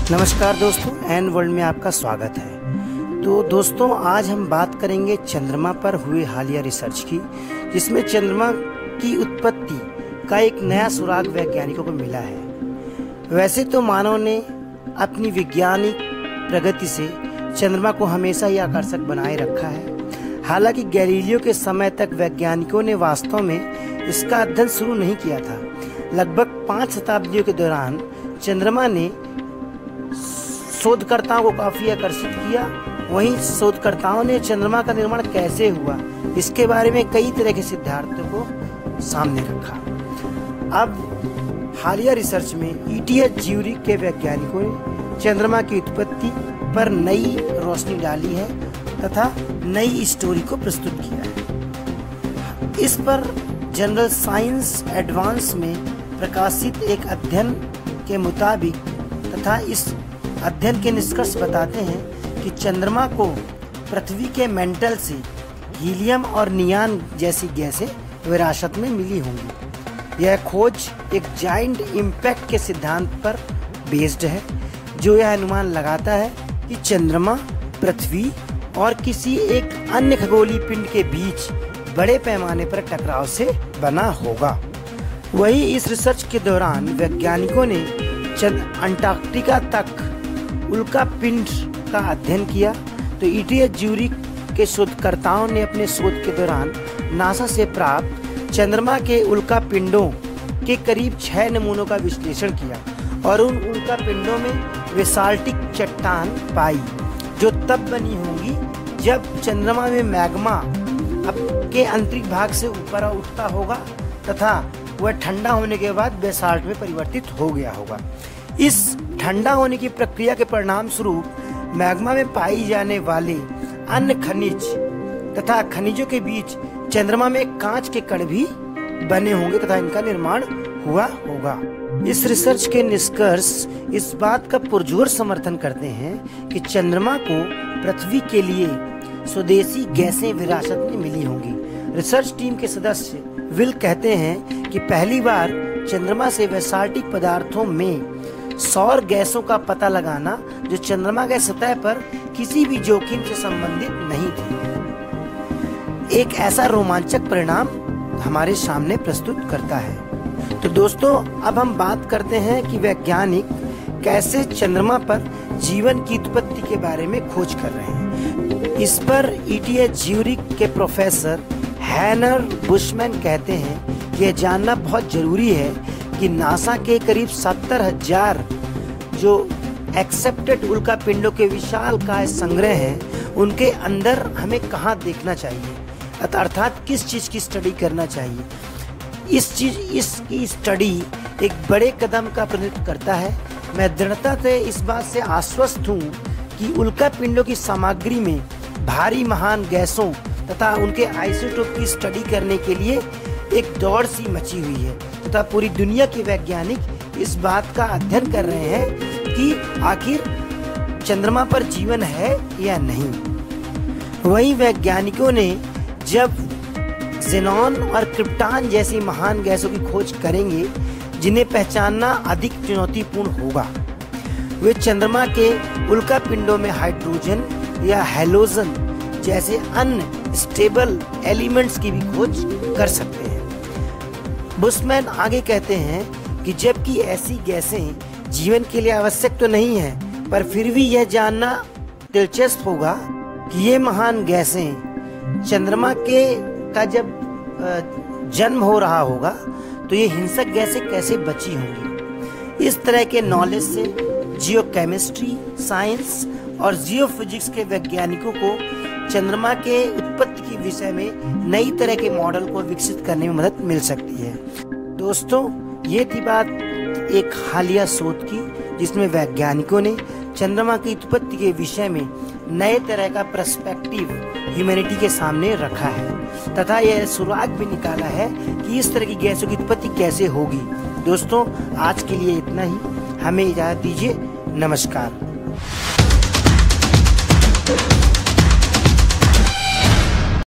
नमस्कार दोस्तों, N world में आपका स्वागत है। तो दोस्तों, आज हम बात करेंगे चंद्रमा पर हुए हालिया रिसर्च की, जिसमें चंद्रमा की उत्पत्ति का एक नया सुराग वैज्ञानिकों को मिला है। वैसे तो मानव ने अपनी वैज्ञानिक प्रगति से चंद्रमा को हमेशा ही आकर्षक बनाए रखा है। हालांकि गैलीलियो के समय तक वैज्ञानिकों ने वास्तव में इसका अध्ययन शुरू नहीं किया था। लगभग 5 शताब्दियों के दौरान चंद्रमा ने शोधकर्ताओं को काफी आकर्षित किया। वहीं शोधकर्ताओं ने चंद्रमा का निर्माण कैसे हुआ, इसके बारे में कई तरह के सिद्धांतों को सामने रखा। अब हालिया रिसर्च में ईटीएच ज्यूरिख के वैज्ञानिकों ने चंद्रमा की उत्पत्ति पर नई रोशनी डाली है तथा नई स्टोरी को प्रस्तुत किया है। इस पर जनरल साइंस एडवांस में प्रकाशित एक अध्ययन के मुताबिक तथा इस अध्ययन के निष्कर्ष बताते हैं कि चंद्रमा को पृथ्वी के मेंटल से हीलियम और नियान जैसी गैसें विरासत में मिली होंगी। यह खोज एक जाइंट इम्पैक्ट के सिद्धांत पर बेस्ड है, जो यह अनुमान लगाता है कि चंद्रमा पृथ्वी और किसी एक अन्य खगोलीय पिंड के बीच बड़े पैमाने पर टकराव से बना होगा। वहीं इस रिसर्च के दौरान वैज्ञानिकों ने अंटार्कटिका तक उल्का पिंड का अध्ययन किया। तो ईटीएच ज्यूरिख के शोधकर्ताओं ने अपने शोध के दौरान नासा से प्राप्त चंद्रमा के उल्का पिंडों के करीब 6 नमूनों का विश्लेषण किया और उन उल्का पिंडों में बेसाल्टिक चट्टान पाई, जो तब बनी होंगी जब चंद्रमा में मैग्मा के आंतरिक भाग से ऊपर उठता होगा तथा वह ठंडा होने के बाद बेसाल्ट में परिवर्तित हो गया होगा। इस ठंडा होने की प्रक्रिया के परिणाम स्वरूप मैग्मा में पाई जाने वाले अन्य खनिज तथा खनिजों के बीच चंद्रमा में कांच के कण भी बने होंगे तथा इनका निर्माण हुआ होगा। इस रिसर्च के निष्कर्ष इस बात का पुरजोर समर्थन करते हैं कि चंद्रमा को पृथ्वी के लिए स्वदेशी गैसें विरासत में मिली होंगी। रिसर्च टीम के सदस्य विल कहते हैं कि पहली बार चंद्रमा से बेसाल्टिक पदार्थों में सौर गैसों का पता लगाना जो चंद्रमा के सतह पर किसी भी जोखिम से संबंधित नहीं थी, एक ऐसा रोमांचक परिणाम हमारे सामने प्रस्तुत करता है। तो दोस्तों, अब हम बात करते हैं कि वैज्ञानिक कैसे चंद्रमा पर जीवन की उत्पत्ति के बारे में खोज कर रहे हैं। इस पर ईटीएच ज्यूरिख के प्रोफेसर हैनर बुशमैन कहते हैं कि यह जानना बहुत जरूरी है कि नासा के करीब 70,000 जो एक्सेप्टेड उल्का पिंडों के विशाल काय संग्रह हैं, उनके अंदर हमें कहाँ देखना चाहिए, अर्थात किस चीज की स्टडी करना चाहिए। इसकी स्टडी एक बड़े कदम का प्रतिनिधित्व करता है। मैं दृढ़ता से इस बात से आश्वस्त हूँ कि उल्का पिंडों की सामग्री में भारी महान गैसों तथा उनके आइसोटोप की स्टडी करने के लिए एक दौड़ सी मची हुई है तथा पूरी दुनिया के वैज्ञानिक इस बात का अध्ययन कर रहे हैं कि आखिर चंद्रमा पर जीवन है या नहीं। वहीं वैज्ञानिकों ने जब ज़ेनॉन और क्रिप्टॉन जैसी महान गैसों की खोज करेंगे जिन्हें पहचानना अधिक चुनौतीपूर्ण होगा, वे चंद्रमा के उल्का पिंडों में हाइड्रोजन या हैलोजन जैसे अन्य स्टेबल एलिमेंट्स की भी खोज कर सकते हैं। बुशमैन आगे कहते हैं कि जबकि ऐसी गैसें जीवन के लिए आवश्यक तो नहीं है, पर फिर भी यह जानना दिलचस्प होगा कि ये महान गैसें चंद्रमा का जब जन्म हो रहा होगा तो ये हिंसक गैसें कैसे बची होंगी। इस तरह के नॉलेज से जियोकेमिस्ट्री, साइंस और जियोफिजिक्स के वैज्ञानिकों को चंद्रमा के उत्पत्ति के विषय में नई तरह के मॉडल को विकसित करने में मदद मिल सकती है। दोस्तों, ये थी बात एक हालिया शोध की, जिसमें वैज्ञानिकों ने चंद्रमा की उत्पत्ति के विषय में नए तरह का पर्सपेक्टिव ह्यूमैनिटी के सामने रखा है तथा यह सुराग भी निकाला है कि इस तरह की गैसों की उत्पत्ति कैसे होगी। दोस्तों, आज के लिए इतना ही। हमें इजाजत दीजिए। नमस्कार।